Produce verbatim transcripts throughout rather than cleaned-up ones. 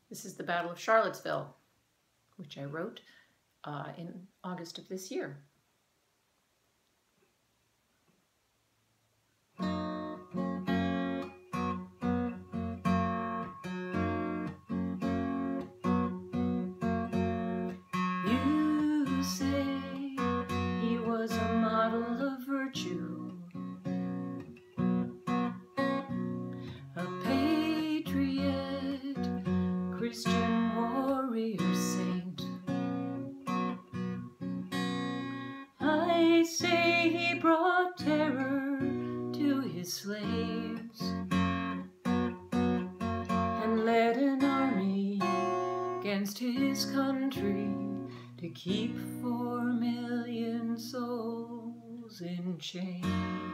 This is the Battle of Charlottesville, which I wrote uh, in August of this year. You say he was a model of virtue, a patriot, Christian warrior saint. I say he brought terror to his slaves and led an army against his country to keep four million souls in chains.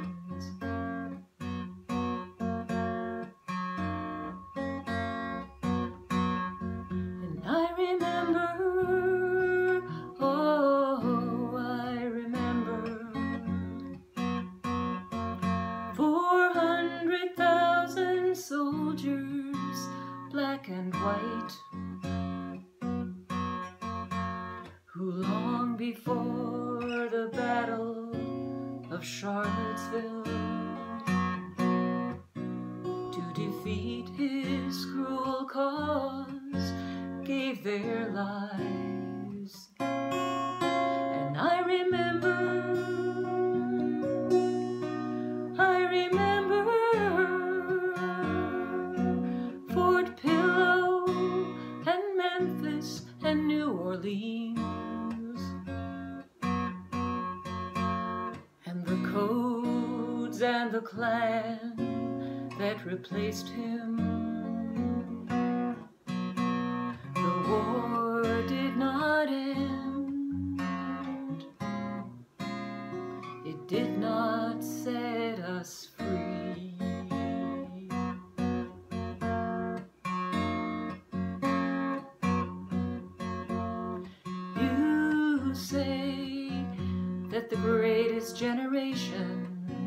And I remember, oh, I remember, four hundred thousand soldiers, black and white, who long before the Battle of Charlottesville, to defeat his cruel cause, gave their lives. And I remember, I remember Fort Pillow and Memphis and New Orleans, and the codes and the clan that replaced him. The war did not end. It did not set us free. You say that the greatest generation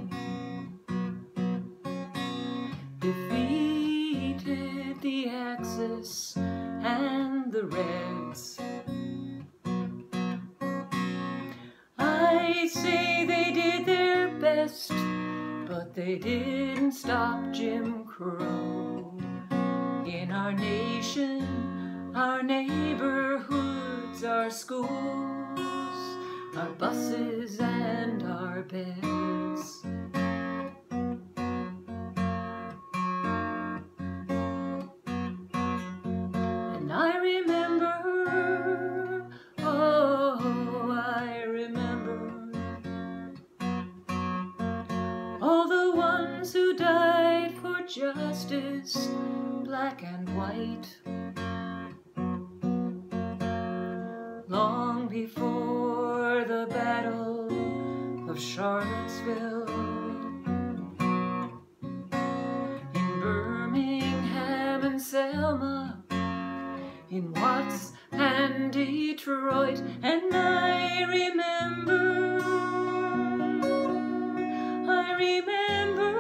defeated the Axis and the Reds. I say they did their best, but they didn't stop Jim Crow. In our nation, our neighborhoods, our schools, our buses and our beds. And I remember, oh, I remember all the ones who died for justice, black and white, long before the Battle of Charlottesville. In Birmingham and Selma, in Watts and Detroit. And I remember, I remember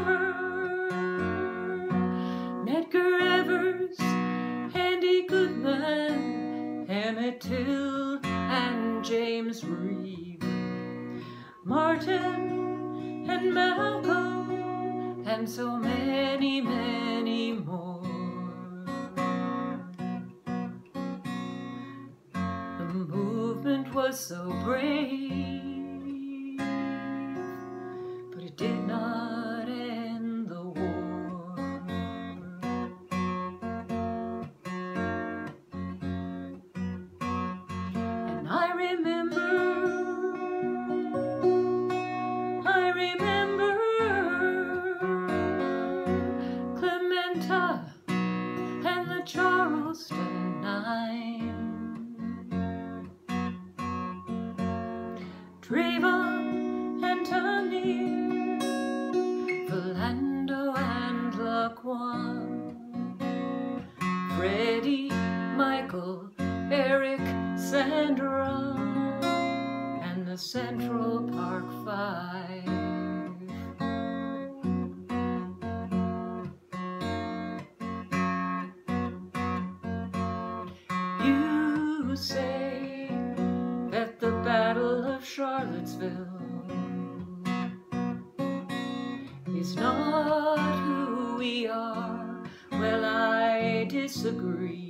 Medgar Evers, Andy Goodman, Emmett Till and James Reeve, Martin and Malcolm, and so many, many more. The movement was so brave, but it did not end the war. And I remember, I remember Clementa and the Charleston Nine, Trayvon and Tanya, Philando and Laquan, Freddie, Michael, Eric, Sandra, and the Central Park Five. Charlottesville is not who we are. Well, I disagree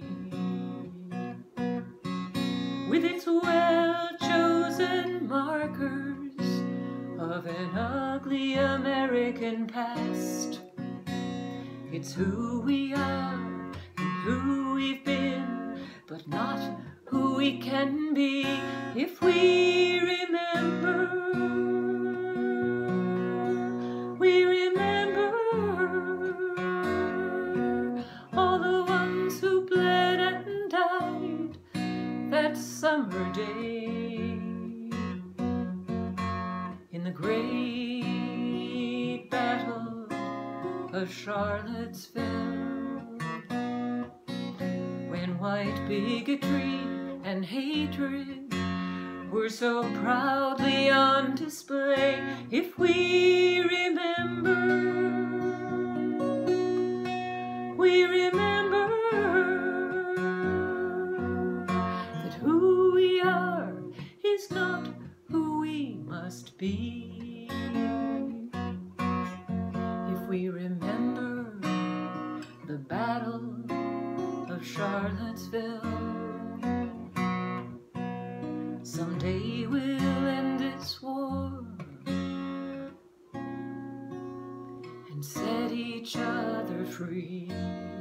with its well-chosen markers of an ugly American past. It's who we are and who we've been, but not who we can be if we remember. We remember all the ones who bled and died that summer day in the great battle of Charlottesville, when white bigotry and hatred were so proudly on display. If we remember, we remember that who we are is not who we must be. If we remember the Battle of Charlottesville, someday we'll end this war and set each other free.